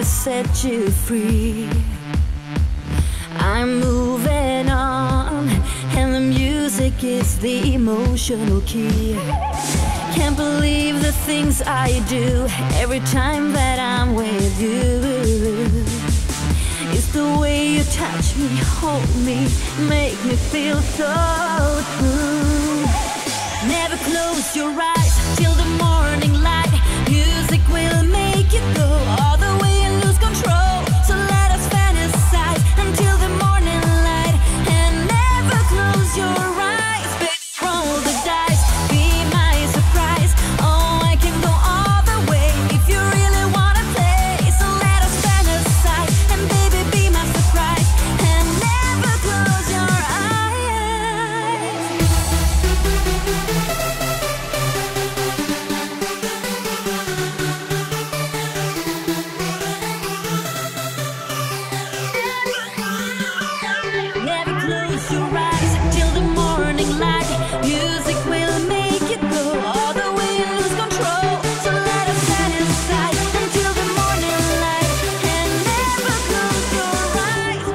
set you free. I'm moving on, and the music is the emotional key. Can't believe the things I do every time that I'm with you. It's the way you touch me, hold me, make me feel so true. Never close your eyes till the morning light. Music will make you go all the way and lose control. So let us fantasize until the morning light. And never close your eyes, baby, roll the dice, be my surprise. Oh, I can go all the way if you really wanna play. So let us fantasize, and baby, be my surprise. And never close your eyes. Never close your eyes till the morning light. Music will make you go all the way and lose control. So let us fantasize until the morning light. And never close your eyes.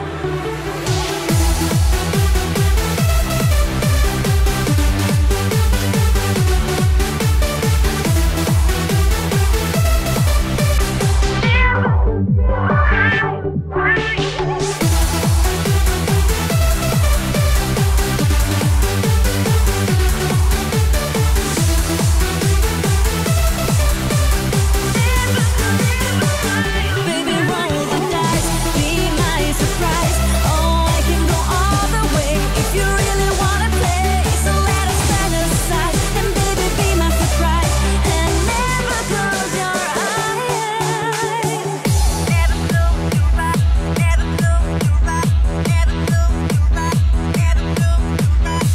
Baby, roll the dice, be my surprise. Oh, I can go all the way if you really wanna play. So let us fantasize, and baby, be my surprise. And never close your eyes. Never close your eyes. Never close your eyes. Never close your eyes. Never close your eyes.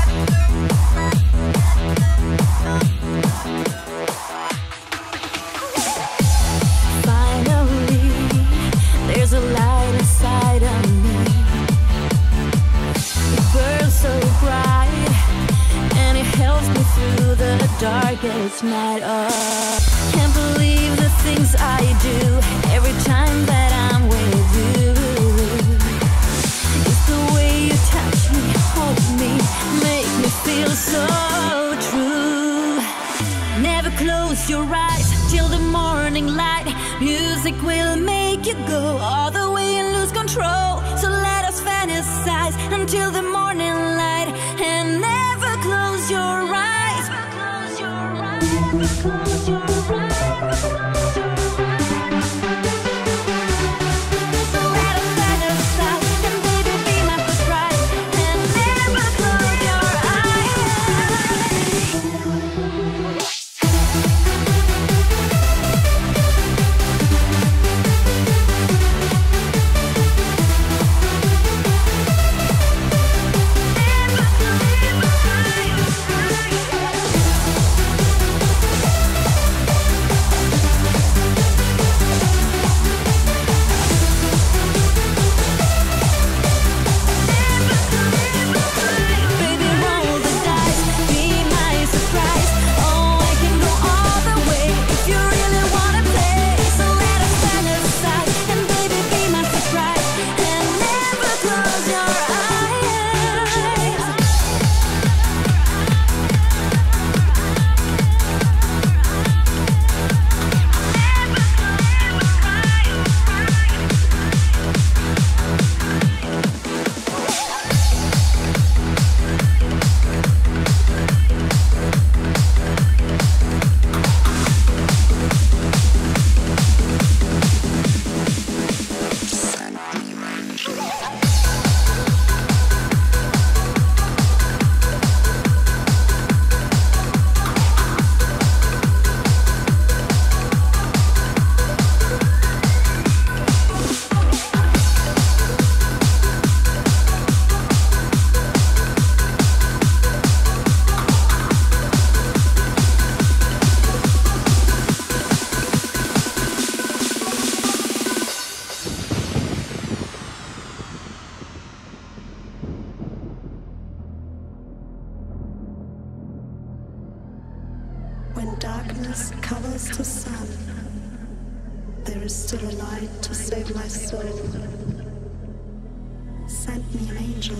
Finally, there's a light inside of me. It burns so bright, and it helps me through the darkest night. Oh, can't believe the things I do every time that I'm with you. It's the way you touch me, hold me, make me feel so true. Never close your eyes till the morning light. Music will make you go all the way and lose control. So let us fantasize until the morning light. And never close your eyes. Never close your eyes. Never close your eyes. So let us fantasize, and baby, be my surprise. And never close your eyes. Baby, roll the dice, be my surprise. Oh, I can go all the way if you really wanna play. So let us fantasize, and baby, be my surprise. And never close your eyes. When darkness covers the sun There is still a light to save my soul. Sent me an angel.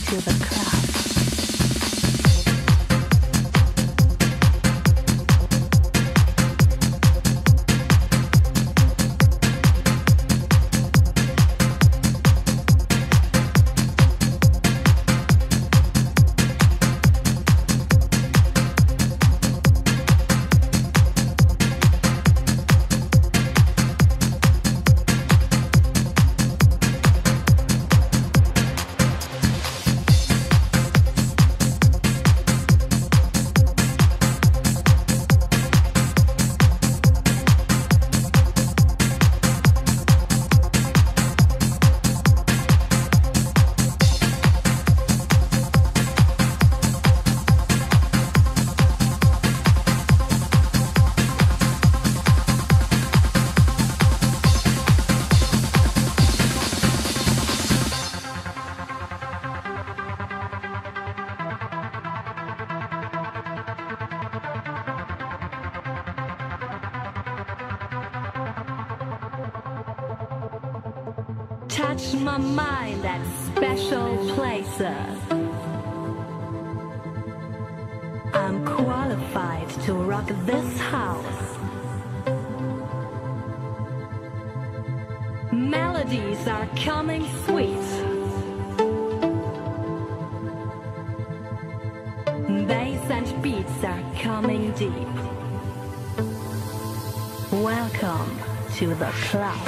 to the club. Touch my mind at special places. I'm qualified to rock this house. Melodies are coming sweet. Bass and beats are coming deep. Welcome to the club.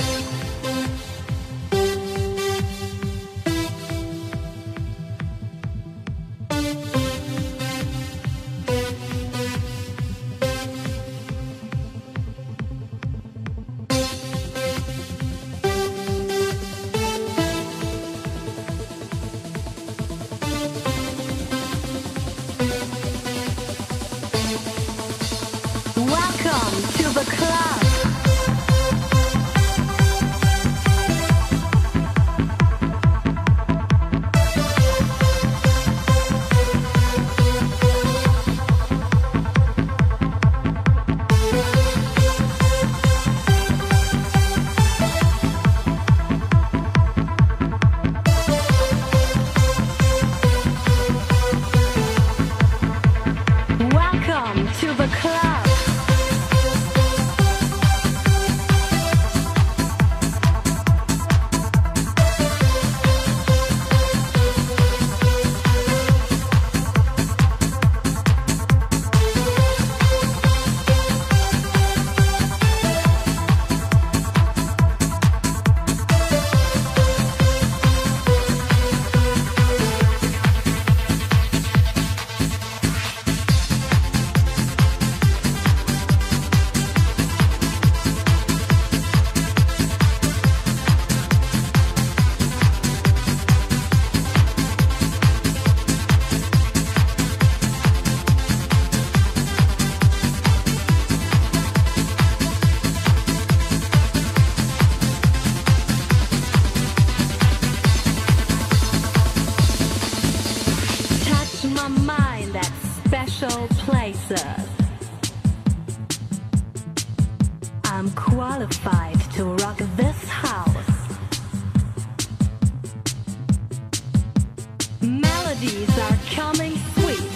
I'm qualified to rock this house. Melodies are coming sweet.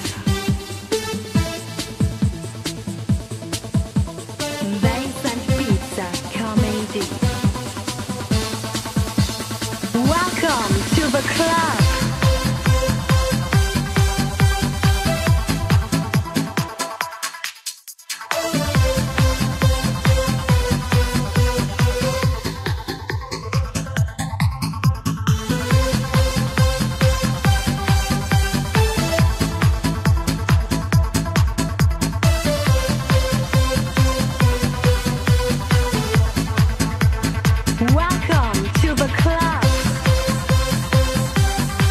Bass and beats are coming deep. Welcome to the club. Welcome to the club.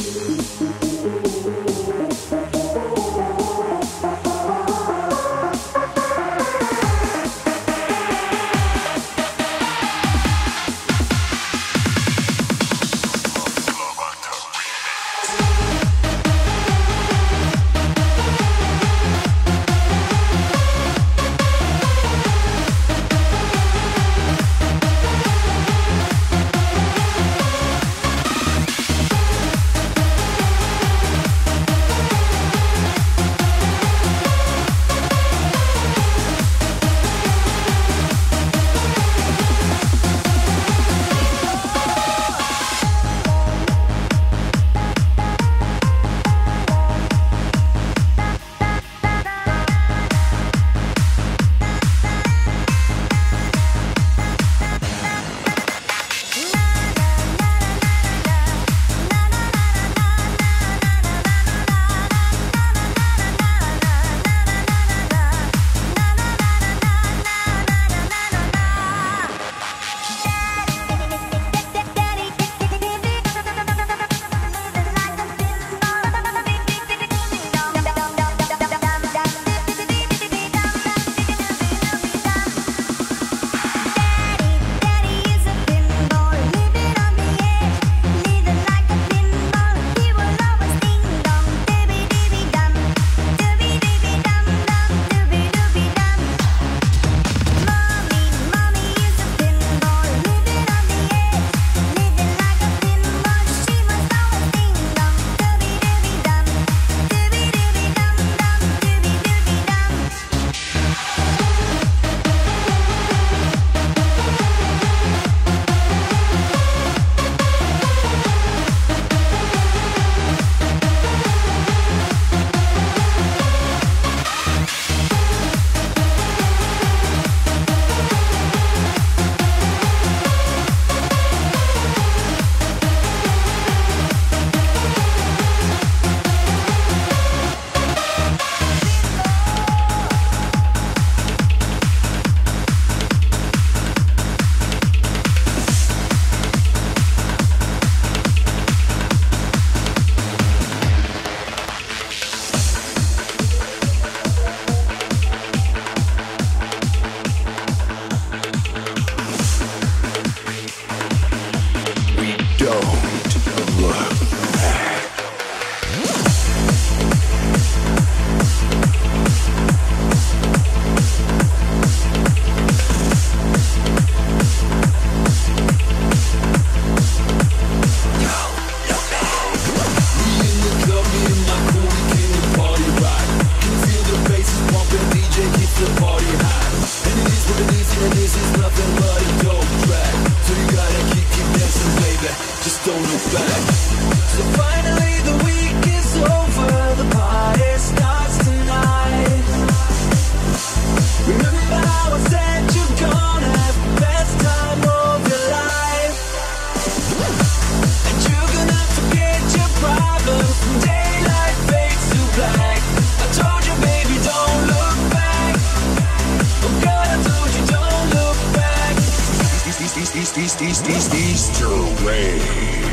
Easter Rave.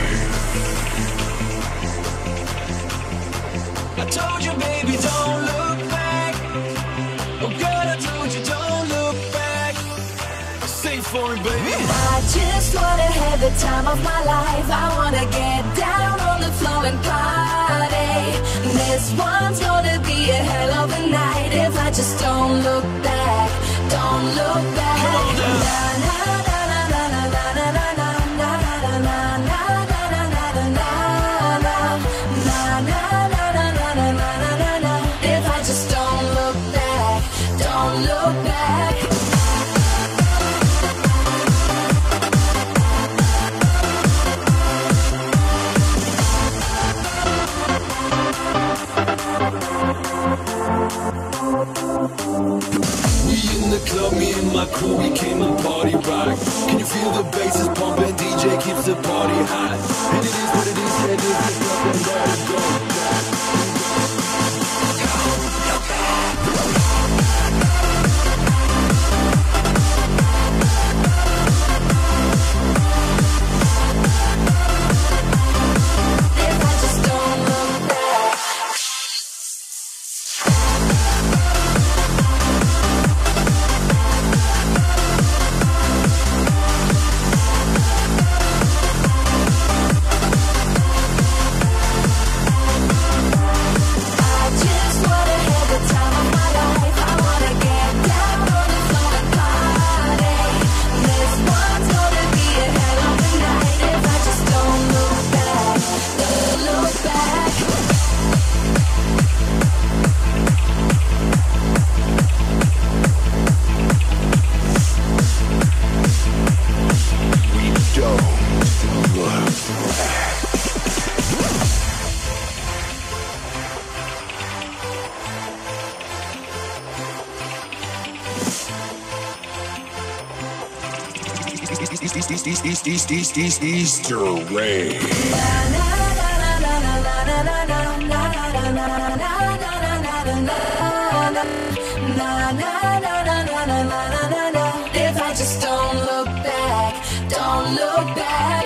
I told you, baby, don't look back. Oh, girl, I told you, don't look back. Sing for me, baby. I just wanna have the time of my life. I wanna get down on the floor and party. This one's gonna be a hell of a night if I just don't look back. Don't look back. Come on now. If I just don't look back, don't look back. We in the club, me and my crew, we came to party rock. Can you feel the bass is pumping? DJ keeps the party hot. And it is what it is, yeah, this is nothing but a go. If I just Easter Rain. If I just don't look back, don't look back.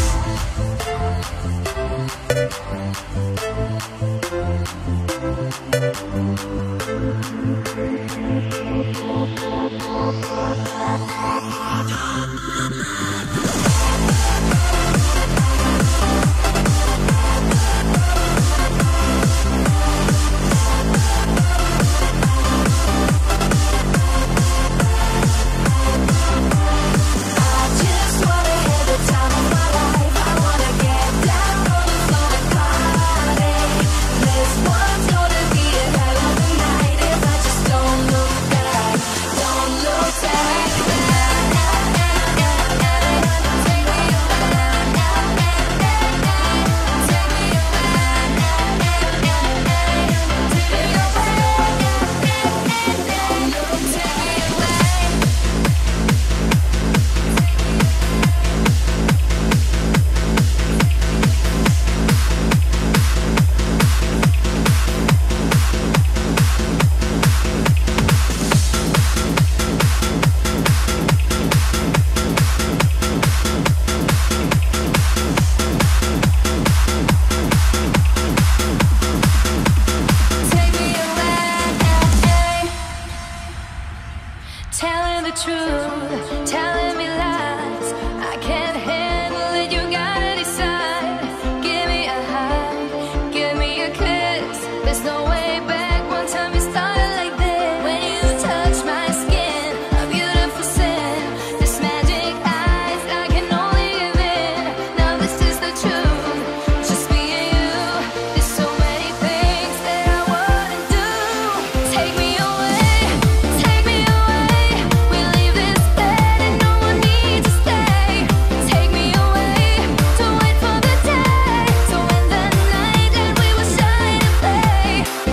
Telling the truth, telling me lies. I can't handle it, you gotta decide. Give me a hug, give me a kiss. There's no way back, one time you started like this. When you touch my skin, a beautiful sin. This magic eyes, I can only give in. Now this is the truth, just me and you. There's so many things that I wanna do. Take me away, take me away. We leave this bed and no one needs to stay. Take me away, to wait for the day. So in the night and we will shine and play.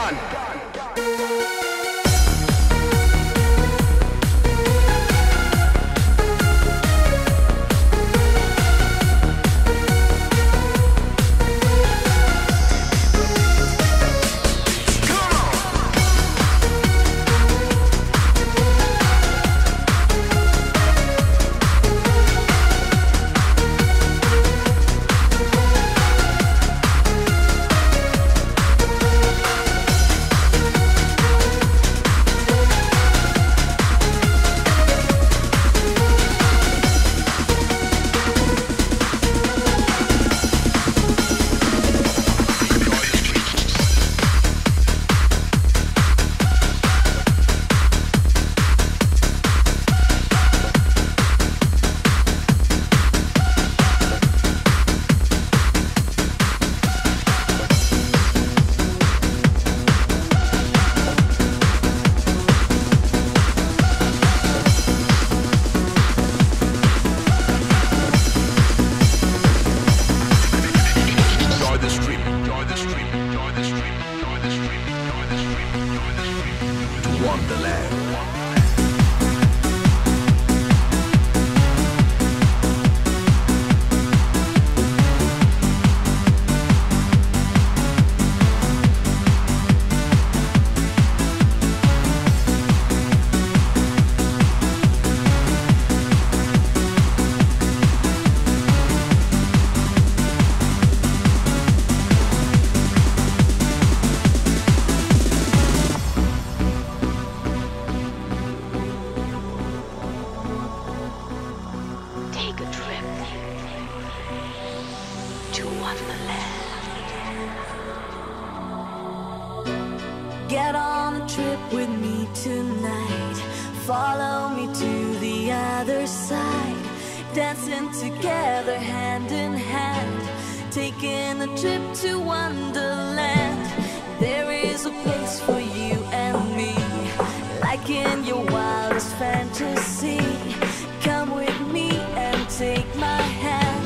Get on a trip with me tonight. Follow me to the other side. Dancing together hand in hand. Taking a trip to Wonderland. There is a place for you and me, like in your wildest fantasy. Come with me and take my hand.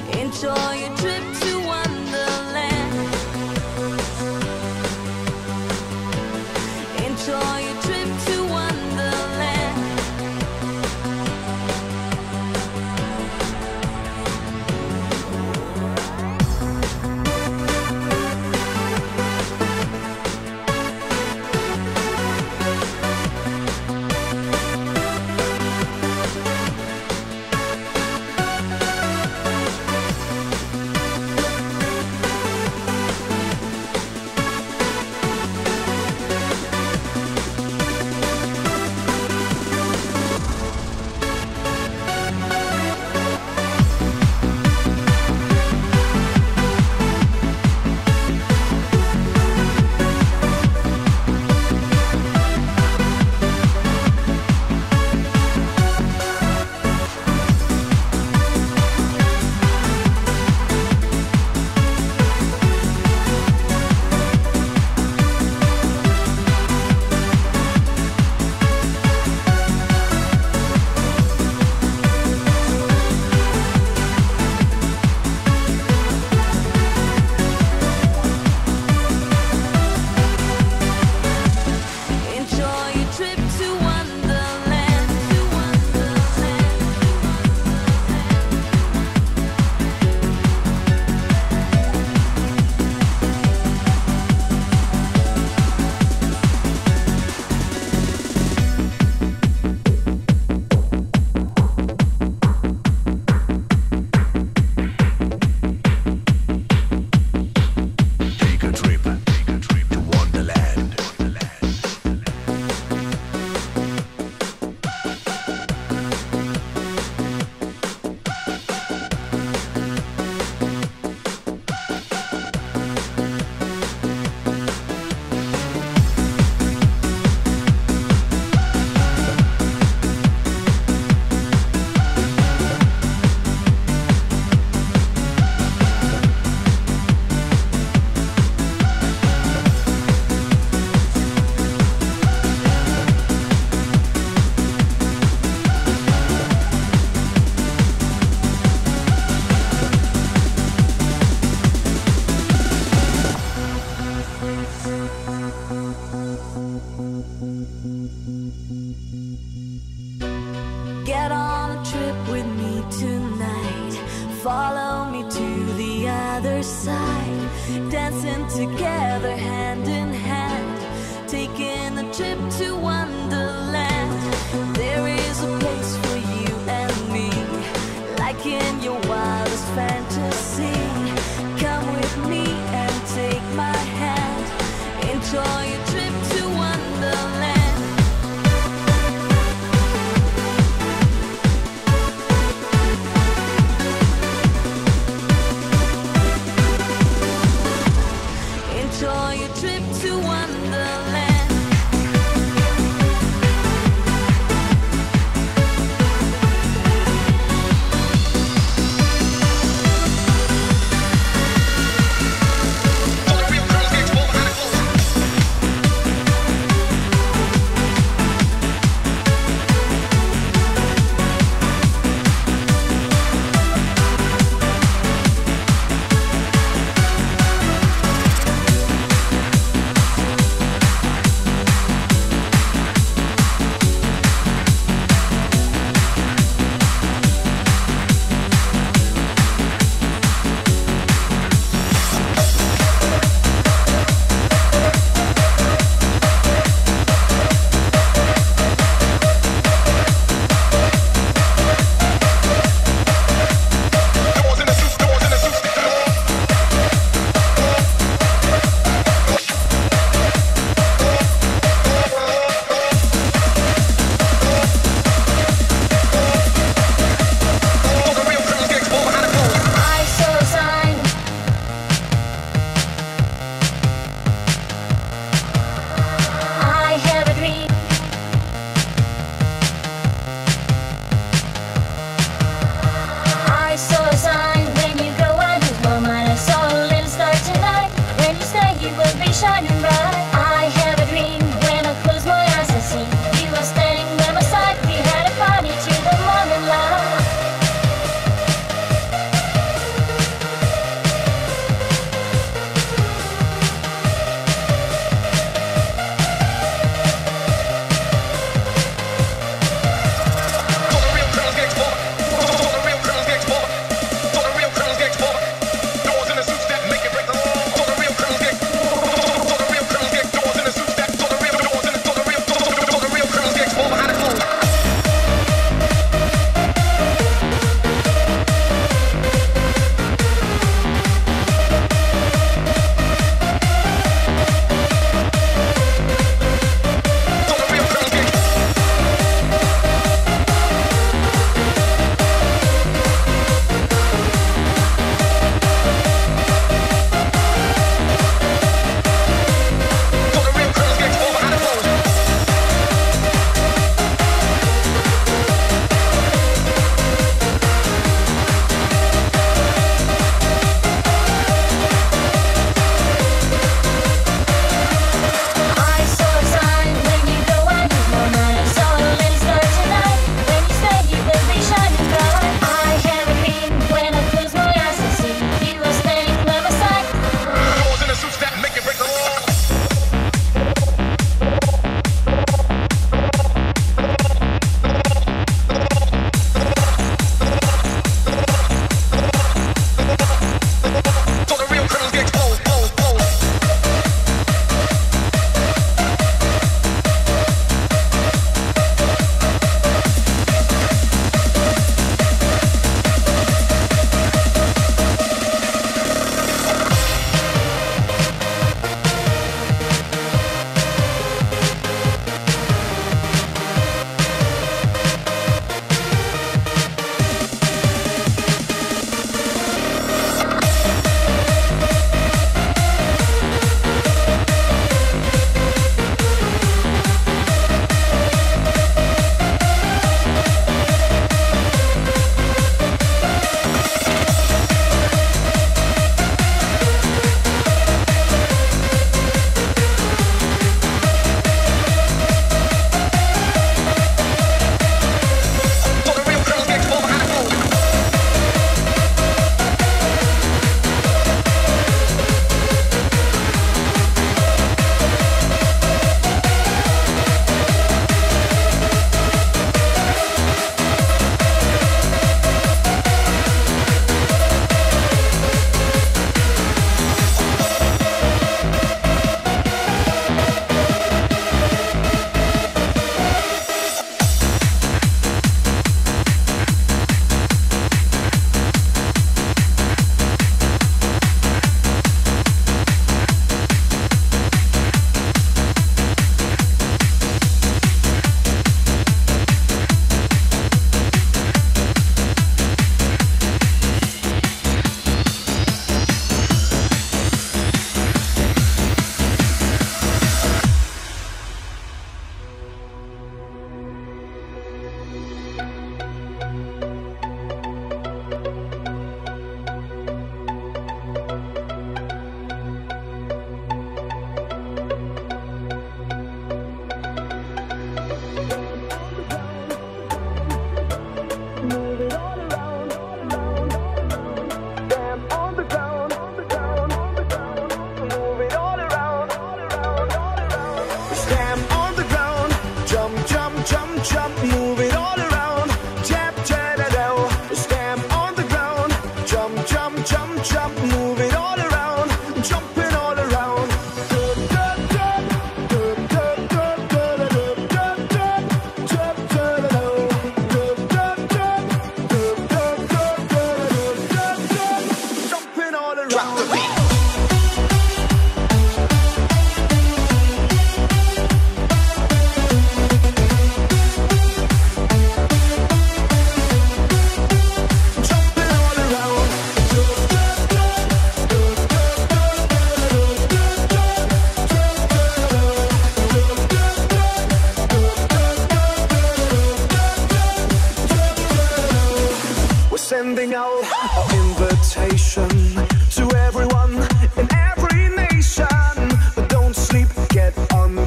Enjoy your trip to Wonderland. Enjoy your trip to Wonderland. Get on a trip with me tonight. Follow me to the other side. Dancing together hand in hand. Taking a trip to Wonderland. There is a place for you and me, like in your wildest fantasy. Come with me and take my hand. Enjoy your trip to Wonderland. Enjoy your trip to Wonderland. All the real girls get 12 radicals.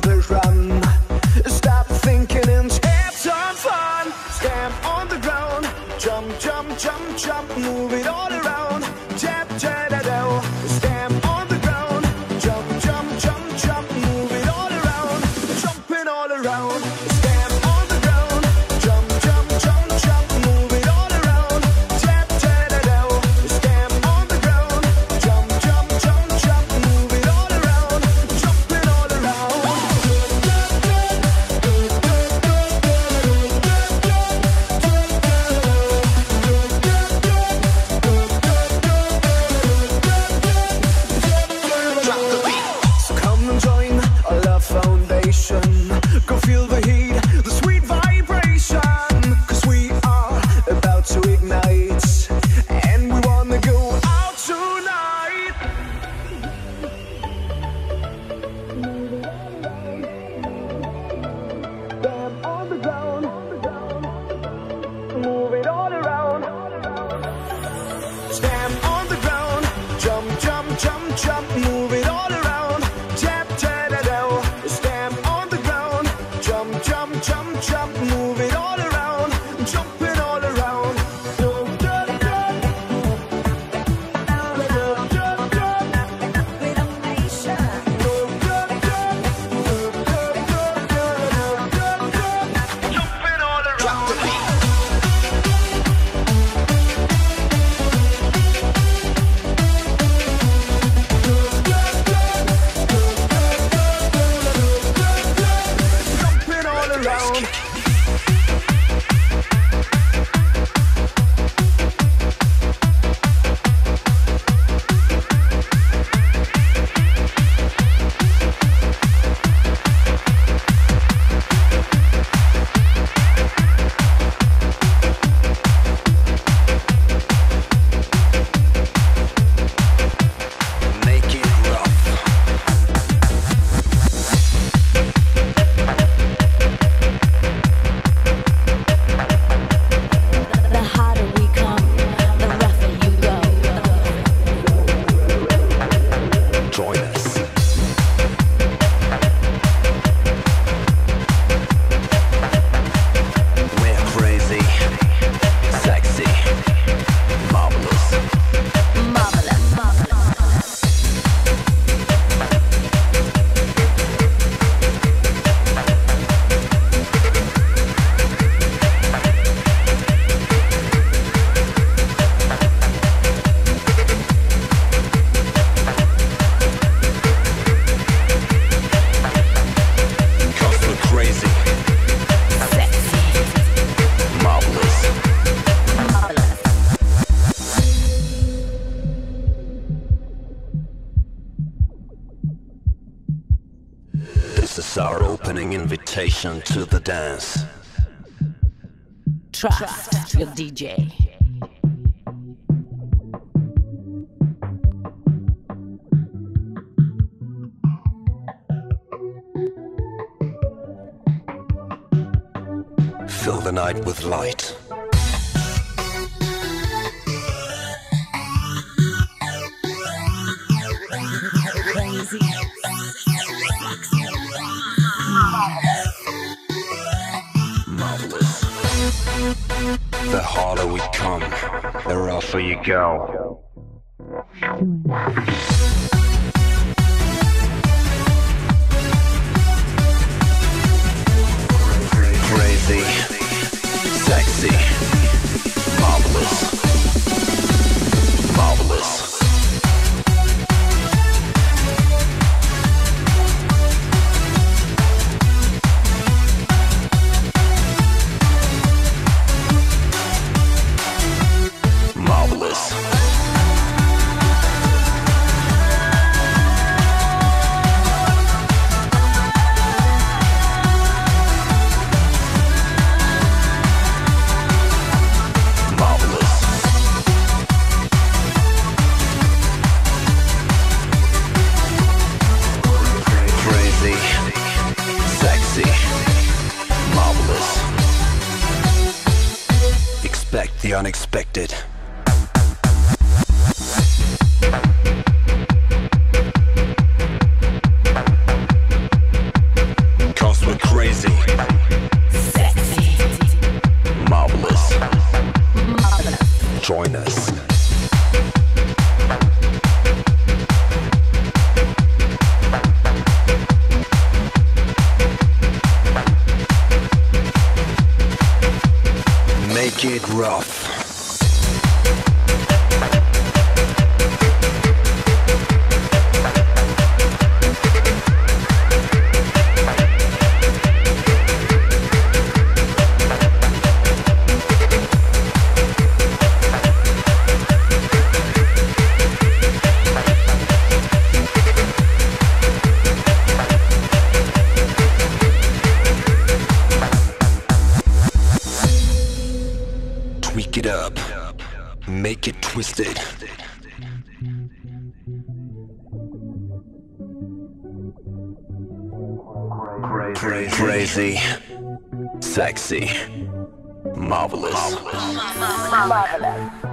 please run. Stop thinking and have some fun. Stamp on the ground, jump, jump, jump, jump, move it all around. Tap, tap, da, da. Stamp on the ground, jump, jump, jump, jump, move it all around. Jumping all around. Stamp on the ground, jump, jump, jump, jump, move it all around. Tap, tap, da, da. Stamp on the ground, jump, jump, jump, jump, move it all around. Jumping all around. So come and join our love foundation. Go feel the heat, the sweet vibration. 'Cause we are about to ignite, and we wanna go out tonight. Stand on the ground, move it all around. Stand on the ground, jump, jump, jump, jump, move it all around. Tap, tap, da, da. Stand on the ground, jump, jump, jump, jump, move it all around. Jumping all around. Jumping all around. Jumping all around. Make it rough. The harder we come, the rougher you go. Join us. We're crazy, sexy, marvelous. Marvelous, marvelous. Cause we're crazy, Sexy, marvelous. marvelous. This is our opening invitation to the dance. Trust your DJ. Fill the night with light. Crazy. Marvelous. The harder we come, the rougher you go. Crazy, sexy, marvelous, marvelous. Marvelous. the unexpected. get rough. Tweak it up, make it twisted. Crazy, sexy, marvelous.